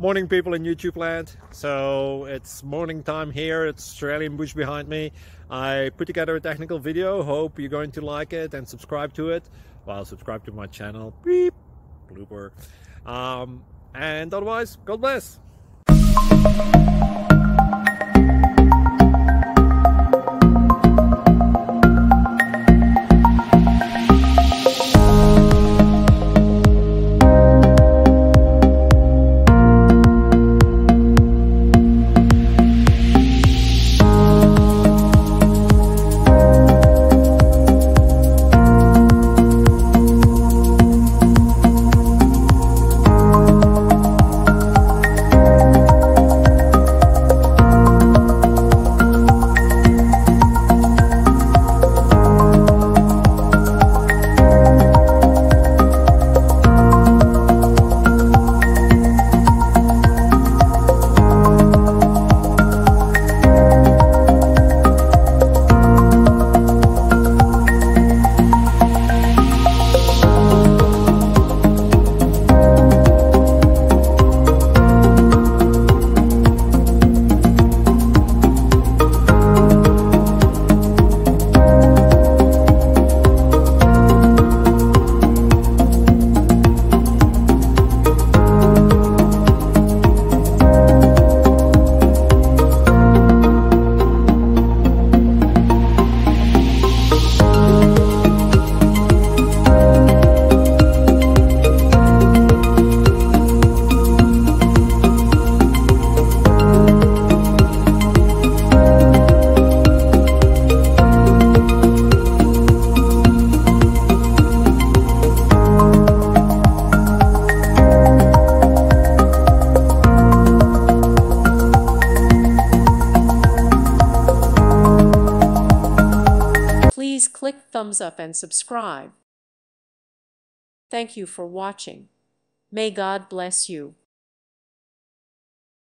Morning, people in YouTube land. So it's morning time here. It's Australian bush behind me. I put together a technical video. Hope you're going to like it and subscribe to it. Well, subscribe to my channel. Beep. Blooper. And otherwise, God bless. Please click thumbs up and subscribe. Thank you for watching. May God bless you.